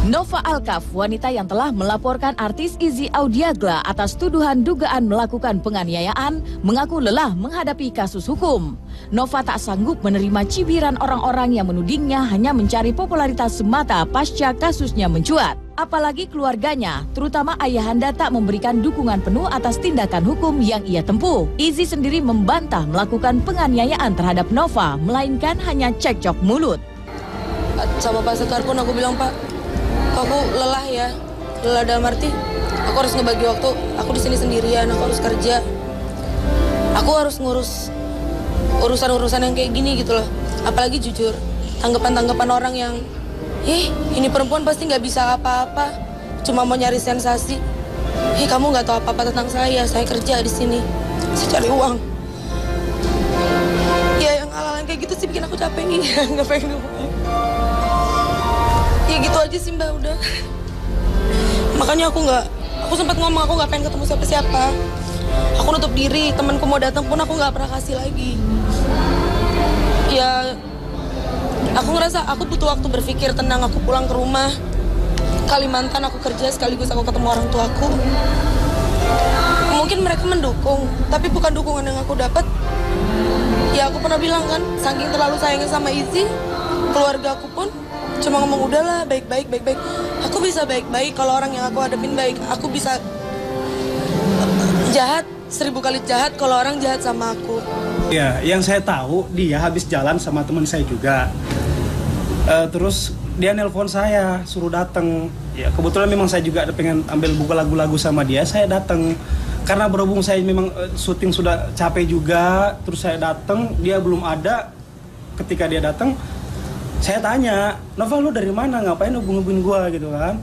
Nova Alkaf, wanita yang telah melaporkan artis Izzy Audiagla atas tuduhan dugaan melakukan penganiayaan, mengaku lelah menghadapi kasus hukum. Nova tak sanggup menerima cibiran orang-orang yang menudingnya hanya mencari popularitas semata pasca kasusnya mencuat. Apalagi keluarganya, terutama ayahanda, tak memberikan dukungan penuh atas tindakan hukum yang ia tempuh. Izzy sendiri membantah melakukan penganiayaan terhadap Nova, melainkan hanya cekcok mulut. Sama Pak Sekar pun aku bilang, Pak, aku lelah ya, lelah dalam arti aku harus ngebagi waktu, aku di sini sendirian, aku harus kerja, aku harus ngurus urusan-urusan yang kayak gini gitu loh. Apalagi jujur, tanggapan-tanggapan orang yang, ini perempuan pasti nggak bisa apa-apa, cuma mau nyari sensasi. Kamu nggak tahu apa-apa tentang saya kerja di sini, saya cari uang. Ya yang hal-hal kayak gitu sih bikin aku capek nih, nggak pengen ngomong. Ya gitu aja sih Mbak, udah. Makanya aku sempat ngomong aku nggak pengen ketemu siapa-siapa. Aku nutup diri, temanku mau datang pun aku nggak pernah kasih lagi. Ya, aku ngerasa aku butuh waktu berpikir tenang, aku pulang ke rumah. Kalimantan aku kerja sekaligus aku ketemu orang tuaku. Mungkin mereka mendukung, tapi bukan dukungan yang aku dapat. Ya aku pernah bilang kan, saking terlalu sayangnya sama Izzy, keluarga aku pun cuma ngomong udahlah baik-baik. Aku bisa baik-baik kalau orang yang aku hadapin baik. Aku bisa jahat 1000 kali jahat kalau orang jahat sama aku. Ya, yang saya tahu dia habis jalan sama teman saya juga. Terus dia nelpon saya suruh datang. Ya kebetulan memang saya juga pengen ambil buka lagu-lagu sama dia. Saya datang karena berhubung saya memang syuting sudah capek juga. Terus saya datang, dia belum ada. Ketika dia datang, saya tanya, Nova lu dari mana? Ngapain hubungin gua gitu kan?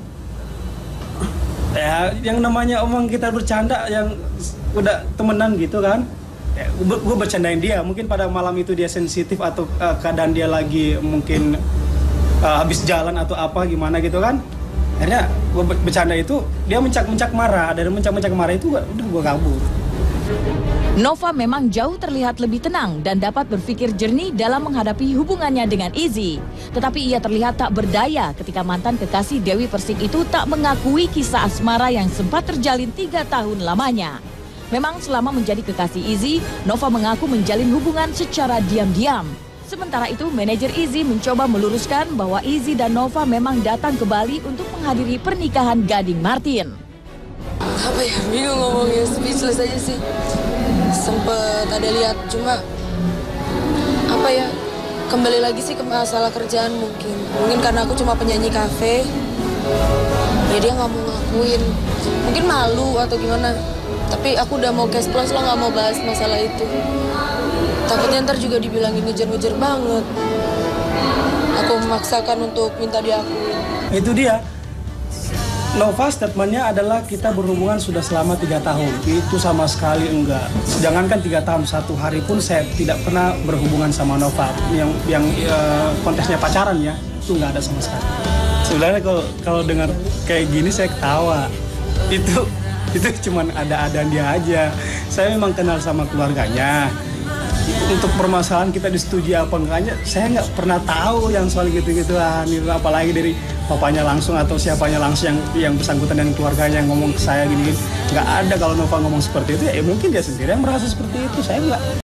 Ya, yang namanya omong kita bercanda yang udah temenan gitu kan? Ya, gue bercandain dia. Mungkin pada malam itu dia sensitif atau keadaan dia lagi mungkin habis jalan atau apa gimana gitu kan? Akhirnya gue bercanda itu, dia mencak-mencak marah. Dari mencak-mencak marah itu udah gue kabur. Nova memang jauh terlihat lebih tenang dan dapat berpikir jernih dalam menghadapi hubungannya dengan Izzy. Tetapi ia terlihat tak berdaya ketika mantan kekasih Dewi Persik itu tak mengakui kisah asmara yang sempat terjalin 3 tahun lamanya. Memang selama menjadi kekasih Izzy, Nova mengaku menjalin hubungan secara diam-diam. Sementara itu, manajer Izzy mencoba meluruskan bahwa Izzy dan Nova memang datang ke Bali untuk menghadiri pernikahan Gading Martin. Apa ya, bingung ngomongnya, speechless aja sih. Sempet ada lihat, cuma apa ya, kembali lagi sih ke masalah kerjaan mungkin karena aku cuma penyanyi kafe, ya dia nggak mau ngakuin, mungkin malu atau gimana. Tapi aku udah mau cash plus, lo nggak mau bahas masalah itu. Takutnya ntar juga dibilangin ngejar-ngejar banget. Aku memaksakan untuk minta diakuin. Itu dia. Nova statementnya adalah kita berhubungan sudah selama 3 tahun. Itu sama sekali enggak. Jangankan 3 tahun, 1 hari pun saya tidak pernah berhubungan sama Nova. Yang konteksnya pacaran ya, itu enggak ada sama sekali. Sebenarnya kalau dengar kayak gini saya ketawa. Itu cuman ada-adaan dia aja. Saya memang kenal sama keluarganya. Untuk permasalahan kita disetujui apa enggaknya, saya nggak pernah tahu yang soal gitu-gituan. Apalagi dari papanya langsung atau siapanya langsung yang bersangkutan dan keluarganya yang ngomong ke saya gini. Nggak ada. Kalau Nova ngomong seperti itu, ya mungkin dia sendiri yang merasa seperti itu. Saya nggak.